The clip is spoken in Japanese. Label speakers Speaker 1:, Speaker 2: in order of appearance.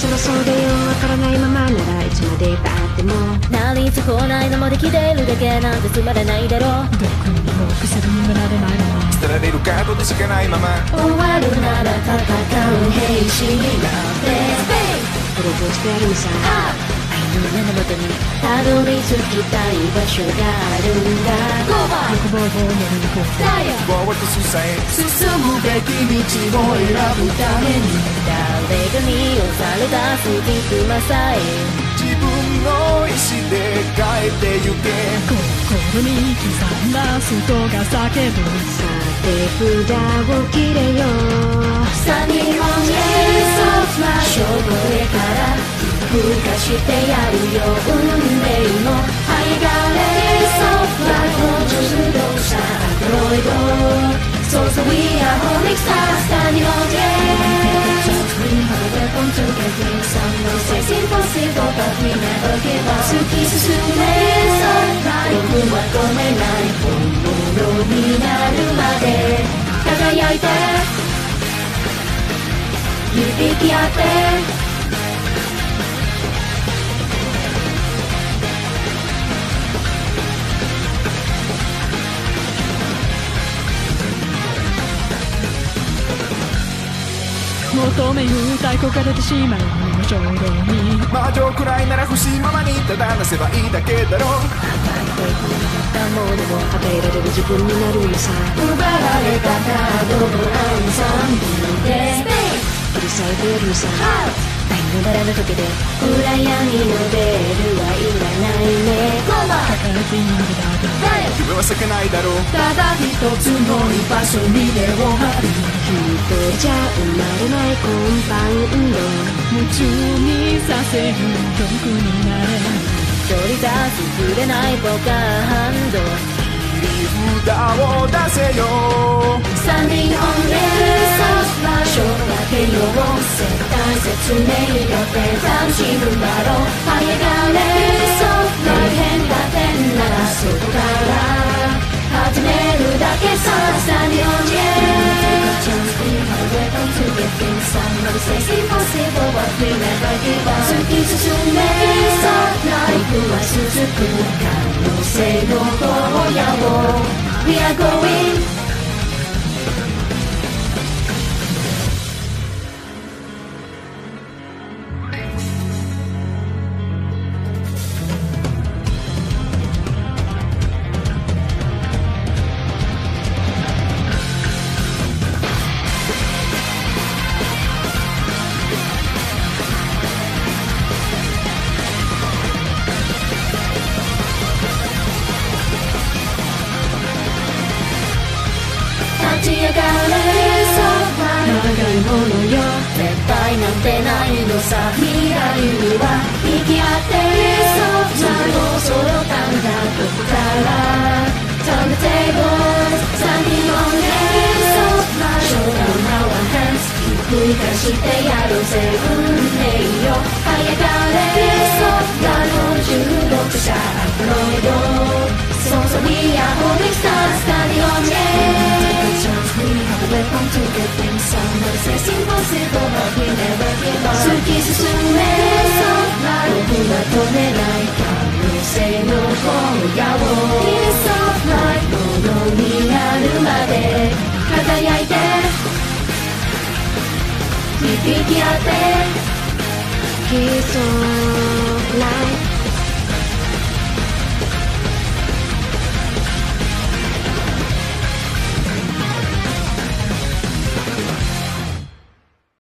Speaker 1: そろそうでよわからないままならいつまで経っても
Speaker 2: なり損ないのもできてるだけなんてつまらないだろう。
Speaker 3: どこにも薬にもなれないまま
Speaker 4: 捨てられるカードでしかないまま
Speaker 2: 終わるなら戦う兵士になって
Speaker 1: プロポーズしてやるのさ
Speaker 2: 愛の根のもとにたどり着きたい場所があるんだ。
Speaker 3: 欲望を乗り越え
Speaker 4: 希望とさえ
Speaker 5: 進むべき道を選ぶために
Speaker 2: 誰かに押されたスティグマさえ
Speaker 4: 自分の意志で変えてゆけ
Speaker 3: 心に刻んだストが叫ぶ
Speaker 1: さて札を切れよ
Speaker 2: サニーオンエ勝負へから吹かしてやるよ運命のハイガレソフライを重力者アクロイドそうそう We are holding stars サニーオンWe have a weapon to get things done No says impossible but we never give up 突き進め僕は止めない本物になるまで輝いて響き合って
Speaker 3: 求める太鼓が出てしまう衝動に
Speaker 4: 魔女くらいなら欲しいままにただなせばいいだけだろう
Speaker 1: たものを与えられる自分になるのさ
Speaker 2: 奪われたカードのアンサンブルで
Speaker 1: 切り裂いてやるのさ
Speaker 2: 愛のバラの時で暗闇のベールはいらないね
Speaker 3: 抱えているだけ
Speaker 4: 夢は咲けないだろう
Speaker 5: ただ一つの居場所に根を張る
Speaker 1: 一人じゃ生まれないコンパウンド
Speaker 3: 夢中にさせる毒になれ
Speaker 2: 取り出す触れないポカーハンド
Speaker 4: 切り札を出せよ
Speaker 2: スタンディングオンレース場所だけよ絶対説明よって楽しむだろうハイガレーソ大変化点ならそこから始めるだけさスタンディングオンレース We have a weapon to get things done No says impossible but we never give up 突き進めライフは続く可能性の荒野を We are going立ち上がれ長いものよ絶対なんてないのさ未来には生き合ってそろそろたんだここから Turn the tables Standing on hands Showdown now on hands 繰り返してやろうぜ運命よ早がれラの16者アプロイドそうそう We are holding stars Standing on hands We have a weapon to get things done No says impossible but we never give up 突き進め僕は止めない可能性の荒野を Piece of life ものになるまで輝いて響き合って
Speaker 1: 悲壮